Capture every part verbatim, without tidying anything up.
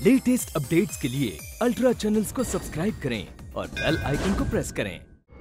Latest updates के लिए ultra channels को सब्सक्राइब करें और बेल आइकन को प्रेस करें।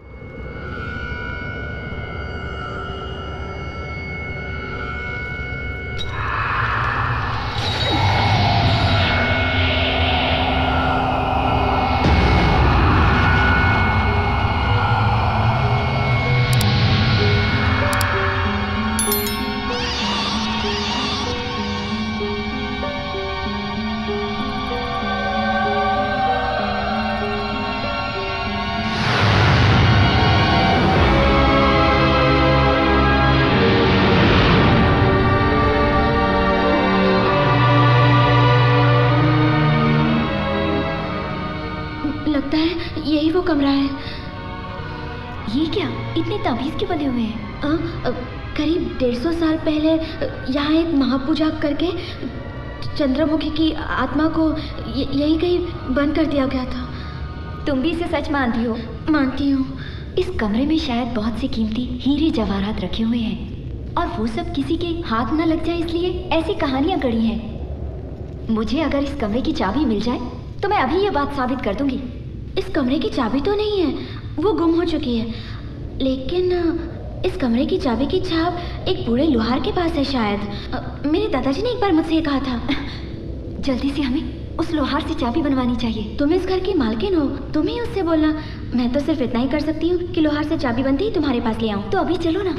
कमरा है। ये क्या इतने ताबीज के बने हुए हैं? करीब डेढ़ सौ साल पहले यहाँ एक महापूजा करके चंद्रमुखी की आत्मा को यही कहीं बंद कर दिया गया था। तुम भी इसे सच मानती हो? मानती हूँ। इस कमरे में शायद बहुत से कीमती हीरे जवाहरात रखे हुए हैं और वो सब किसी के हाथ न लग जाए इसलिए ऐसी कहानियां गढ़ी हैं। मुझे अगर इस कमरे की चाबी मिल जाए तो मैं अभी ये बात साबित कर दूंगी। इस कमरे की चाबी तो नहीं है, वो गुम हो चुकी है, लेकिन इस कमरे की चाबी की छाप एक बूढ़े लोहार के पास है शायद। मेरे दादाजी ने एक बार मुझसे कहा था। जल्दी से हमें उस लोहार से चाबी बनवानी चाहिए। तुम इस घर की मालकिन हो, तुम ही उससे बोलना। मैं तो सिर्फ इतना ही कर सकती हूँ कि लोहार से चाबी बनती ही तुम्हारे पास ले आऊँ। तो अभी चलो ना।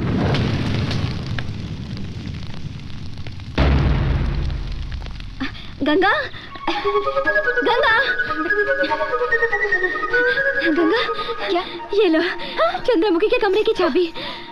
गंगा, गंगा, गंगा, क्या? ये लो, चंद्रमुखी के कमरे की चाबी।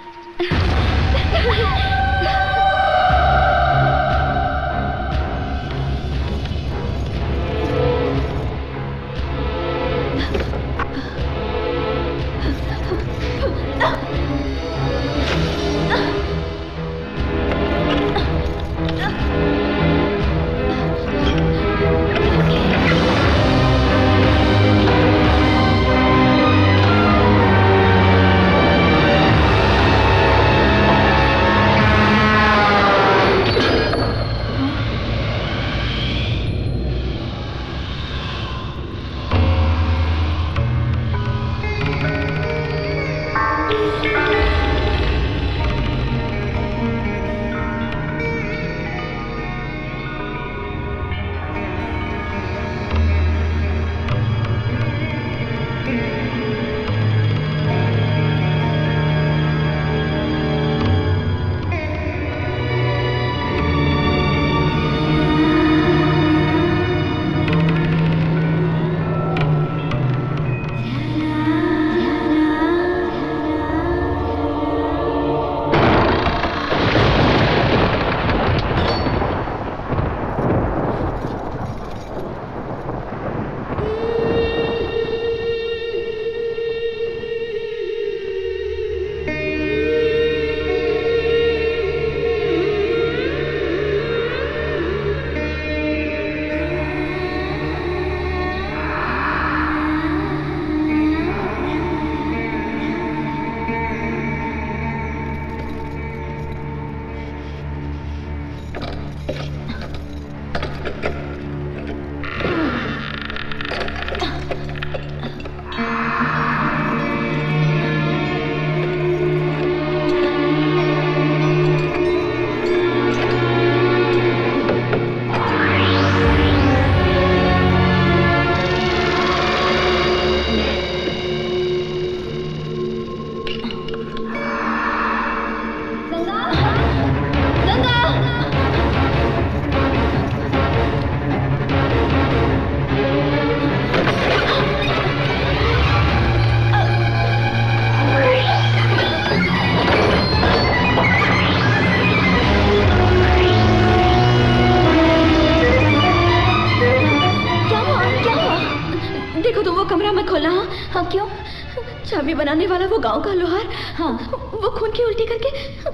हाँ, क्यों? चाबी बनाने वाला वो गांव का लोहार, हाँ, वो खून की उल्टी करके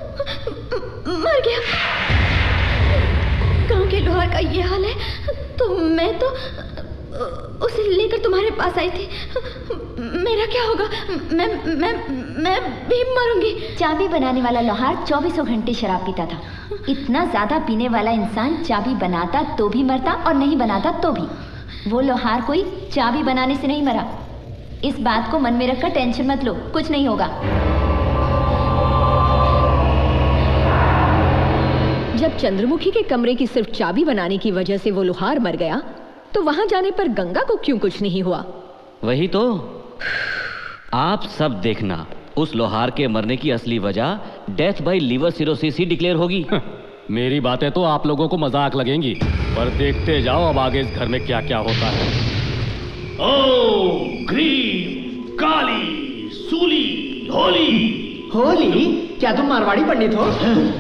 मर गया। गांव के लोहार का ये हाल है तो मैं तो उसे लेकर तुम्हारे पास आई थी। मेरा क्या होगा? मैं मैं मैं भी मरूंगी। चाबी बनाने वाला लोहार चौबीसों घंटे शराब पीता था। इतना ज्यादा पीने वाला इंसान चाबी बनाता तो भी मरता और नहीं बनाता तो भी। वो लोहार कोई चाबी बनाने से नहीं मरा। इस बात को मन में रखकर टेंशन मत लो, कुछ नहीं होगा। जब चंद्रमुखी के कमरे की सिर्फ चाबी बनाने की वजह से वो लोहार मर गया, तो वहां जाने पर गंगा को क्यों कुछ नहीं हुआ? वही तो। आप सब देखना, उस लोहार के मरने की असली वजह डेथ बाय लीवर सिरोसिस ही डिक्लेयर होगी। मेरी बातें तो आप लोगों को मजाक लगेंगी, पर देखते जाओ अब आगे इस घर में क्या क्या होता है। ओम क्रीम काली सूली होली। होली? क्या तुम मारवाड़ी पंडित हो?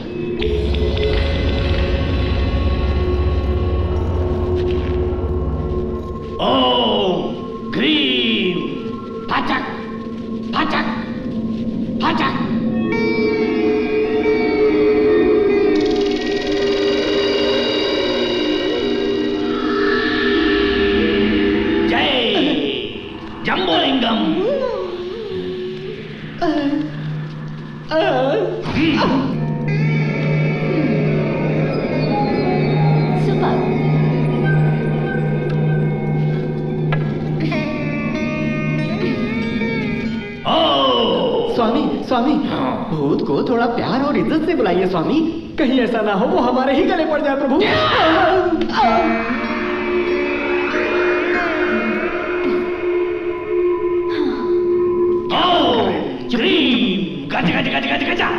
ओम क्रीम फचक फचक फचक। जंबोलिंगम। सुपर। स्वामी स्वामी, भूत को थोड़ा प्यार और इज्जत से बुलाइए स्वामी, कहीं ऐसा ना हो वो हमारे ही गले पड़ जाए प्रभु। गज गज गज गज गजा।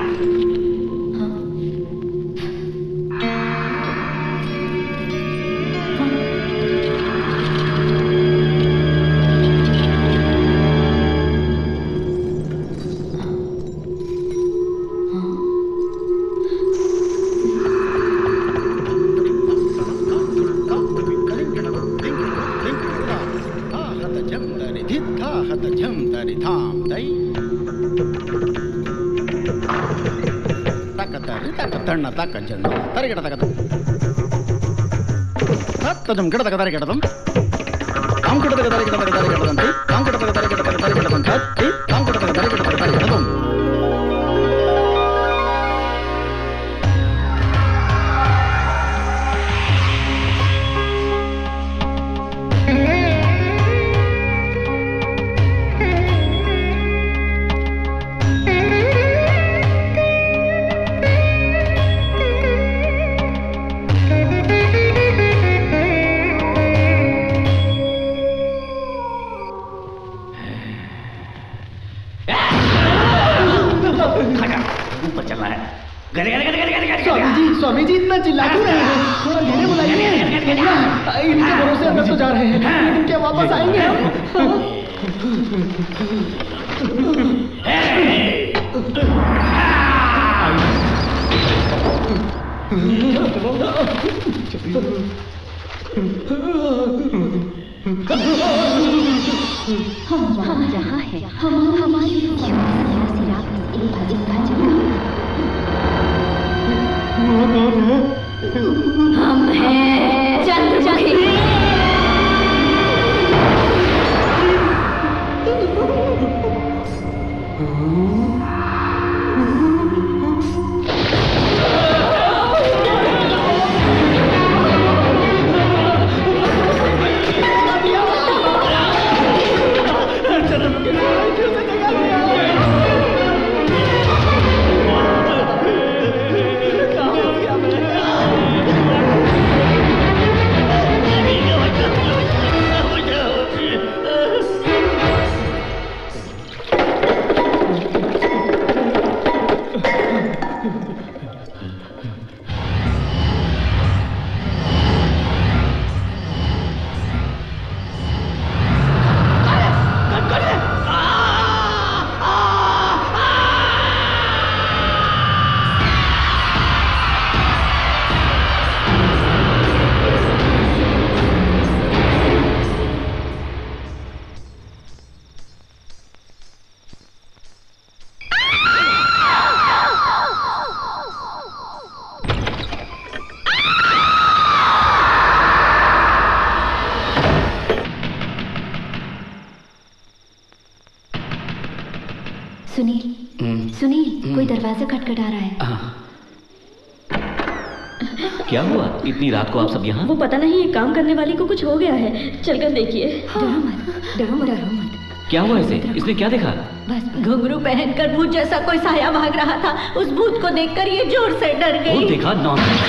सुनील, सुनील, कोई दरवाजा खटखटा रहा है। क्या हुआ? इतनी रात को आप सब यहाँ? वो पता नहीं, ये काम करने वाली को कुछ हो गया है, चलकर देखिए। डरो मत, डरो मत, डरो मत। क्या हुआ इसे? इसने क्या देखा? बस घुंघरू पहनकर भूत जैसा कोई साया भाग रहा था। उस भूत को देखकर ये जोर से डर गई। भूत देखा? नॉनसेंस।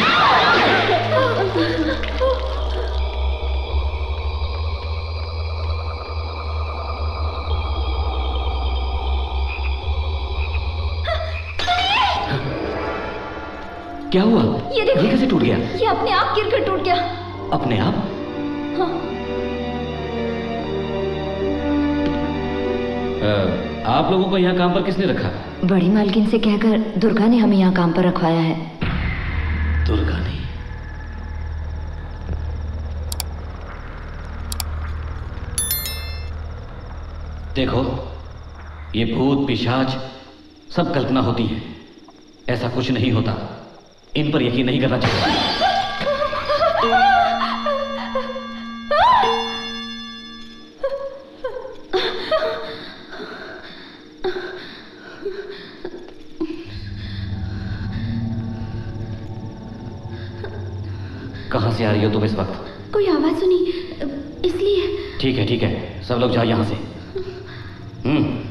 क्या हुआ? ये देखो, ये कैसे टूट गया? ये अपने आप गिरकर टूट गया। अपने आप? हाँ। आ, आप लोगों को यहाँ काम पर किसने रखा? बड़ी मालकिन से कहकर दुर्गा ने हमें यहाँ काम पर रखवाया है। दुर्गा ने? देखो, ये भूत पिशाच सब कल्पना होती है, ऐसा कुछ नहीं होता। इन पर यकीन नहीं करना चाहिए। कहां से आ रही हो तुम इस वक्त? कोई आवाज सुनी, इसलिए। ठीक है ठीक है, सब लोग जाओ यहां से। हम्म